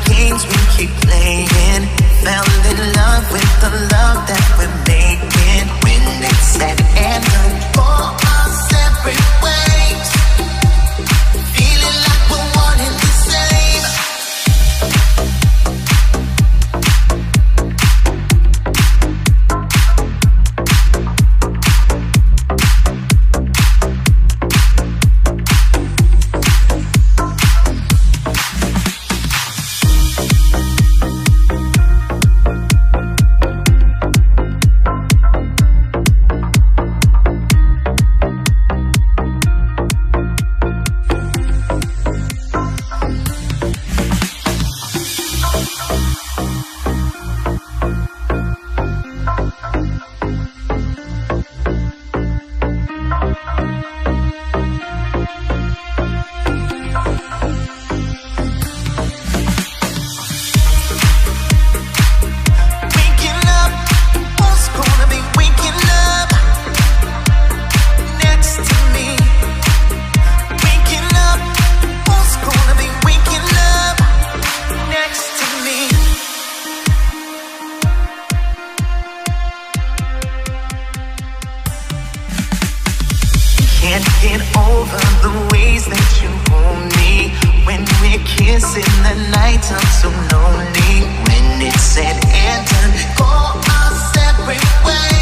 games we keep playing. Fell in love with the love that we're making. When it's said and done, go our separate ways. Feeling like we're one and the same. Can't get over the ways that you hold me. When we're kissing, the nights I'm so lonely. When it's said and done, go our separate ways.